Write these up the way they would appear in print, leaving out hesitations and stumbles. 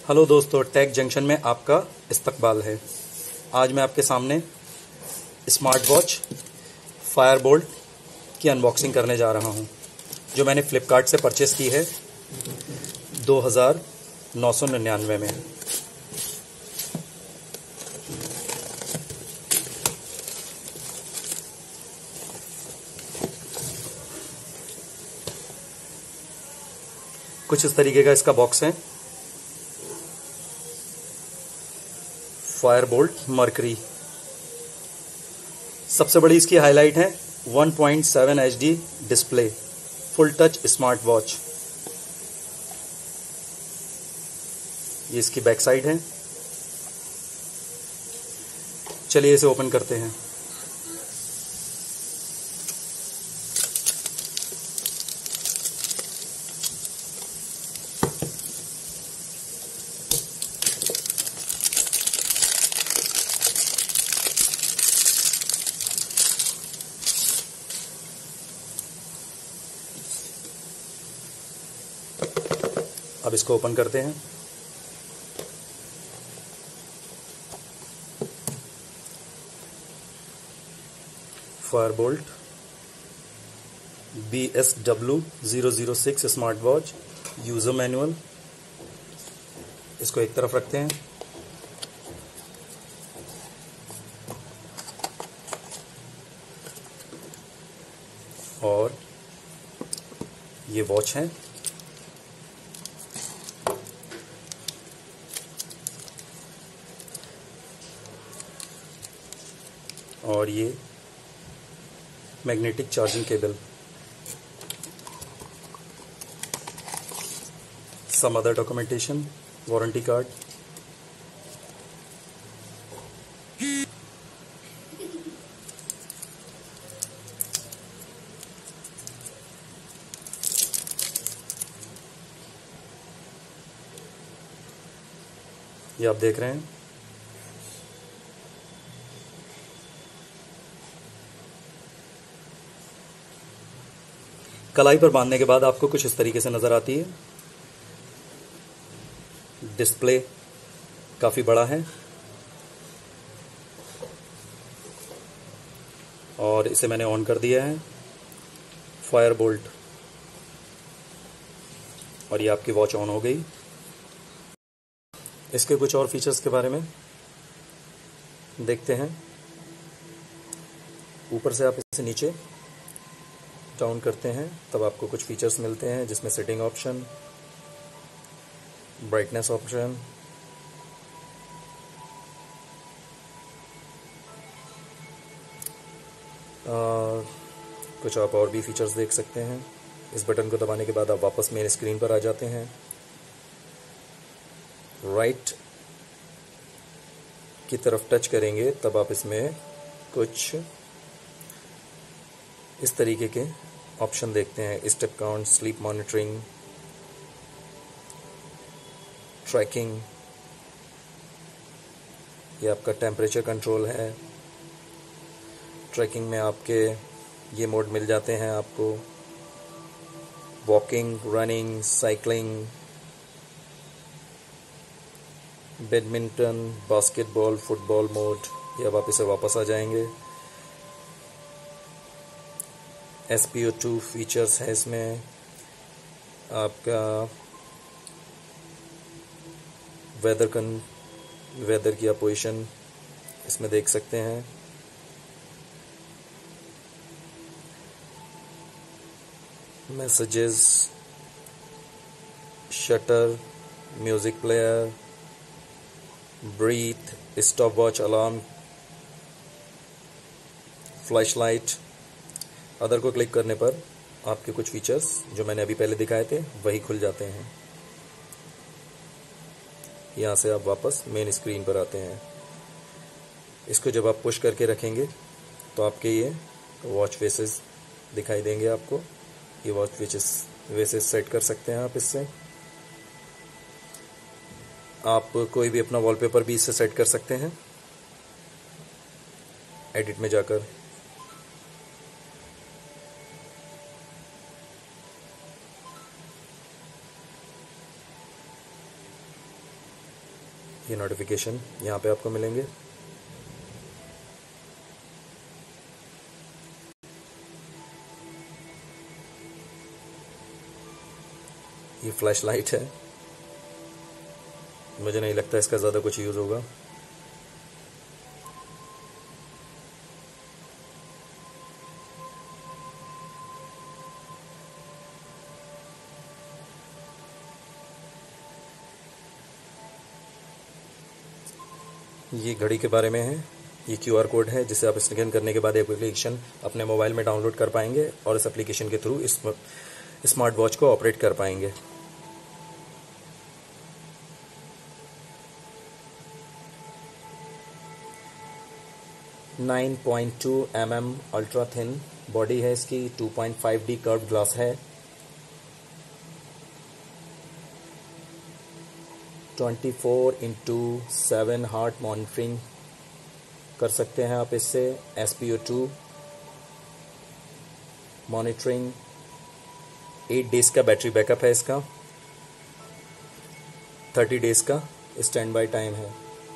Hello दोस्तों, take junction में आपका इस्तकबाल है। आज मैं आपके सामने स्मार्ट वॉच फायरबोल्ट की अनबॉक्सिंग करने जा रहा हूं, जो मैंने फ्लिपकार्ट से परचेस की है 2999 में। कुछ इस तरीके का इसका बॉक्स है। Fireboltt Mercury. सबसे बड़ी इसकी हाईलाइट है 1.7 HD display, full touch smart watch. ये इसकी बैक साइड है। चलिए इसे ओपन करते हैं। अब इसको ओपन करते हैं। Fireboltt BSW006 smart watch user manual. इसको एक तरफ रखते हैं। और ये वॉच है। और ये magnetic charging cable. Some other documentation, warranty card. ये आप देख रहे हैं। कलाई पर बांधने के बाद आपको कुछ इस तरीके से नजर आती है। डिस्प्ले काफी बड़ा है और इसे मैंने ऑन कर दिया है। फायरबोल्ट, और ये आपकी वॉच ऑन हो गई। इसके कुछ और फीचर्स के बारे में देखते हैं। ऊपर से आप इसे नीचे डाउन करते हैं तब आपको कुछ फीचर्स मिलते हैं, जिसमें सेटिंग ऑप्शन, ब्राइटनेस ऑप्शन, कुछ आप और भी फीचर्स देख सकते हैं। इस बटन को दबाने के बाद आप वापस मेन स्क्रीन पर आ जाते हैं। राइट की तरफ टच करेंगे तब आप इसमें कुछ इस तरीके के ऑप्शन देखते हैं। Step count, sleep monitoring, tracking, ये आपका टेम्परेचर कंट्रोल है। ट्रैकिंग में आपके ये मोड मिल जाते हैं आपको। Walking, running, cycling, badminton, basketball, football mode. ये अब आप इसे वापस आ जाएंगे। SPO2 फीचर्स है इसमें। आपका वेदर की आप पोजीशन इसमें देख सकते हैं। Messages, shutter, music player, breathe, stop watch, alarm, flash light. Other को क्लिक करने पर आपके कुछ फीचर्स जो मैंने अभी पहले दिखाए थे वही खुल जाते हैं। यहाँ से आप वापस मेन स्क्रीन पर आते हैं। इसको जब आप पुश करके रखेंगे तो आपके ये वॉच फेसेस दिखाई देंगे आपको। ये वॉच फेसेस सेट कर सकते हैं आप इससे। आप कोई भी अपना वॉलपेपर भी इससे सेट कर सकते हैं एडिट में जाकर। ये नोटिफिकेशन यहाँ पे आपको मिलेंगे। ये फ्लैश लाइट है, मुझे नहीं लगता इसका ज़्यादा कुछ यूज़ होगा। ये घड़ी के बारे में है। ये QR कोड है जिसे आप स्कैन करने के बाद एप्लीकेशन अपने मोबाइल में डाउनलोड कर पाएंगे और इस एप्लीकेशन के थ्रू इस स्मार्ट वॉच को ऑपरेट कर पाएंगे। Nine 9.2 mm ultra thin body है इसकी। 2.5D कर्व ग्लास है। 24/7 हार्ट मॉनिटरिंग कर सकते हैं आप इससे। SpO2 monitoring. 8 डेज का बैटरी बैकअप है इसका। 30 डेज का स्टैंड बाय टाइम है।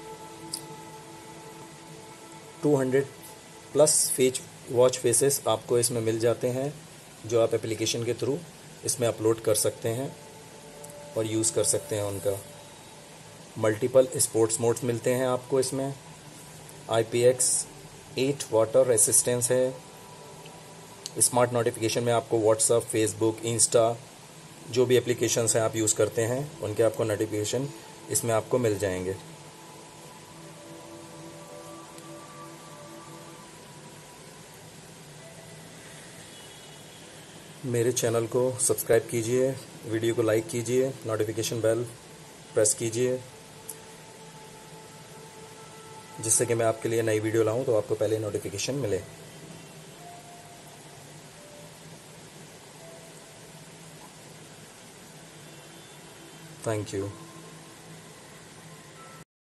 200+ वॉच फेसेस आपको इसमें मिल जाते हैं, जो आप एप्लीकेशन के थ्रू इसमें अपलोड कर सकते हैं और यूज़ कर सकते हैं उनका। मल्टीपल स्पोर्ट्स मोड्स मिलते हैं आपको इसमें। IPX8 वाटर रेसिस्टेंस है। स्मार्ट नोटिफिकेशन में आपको व्हाट्सएप, फेसबुक, इंस्टा जो भी एप्लीकेशंस हैं आप यूज़ करते हैं उनके आपको नोटिफिकेशन इसमें आपको मिल जाएंगे। मेरे चैनल को सब्सक्राइब कीजिए, वीडियो को लाइक कीजिए, नोटिफिकेशन बेल प्रेस कीजिए, जिससे कि मैं आपके लिए नई वीडियो लाऊं तो आपको पहले नोटिफिकेशन मिले। Thank you.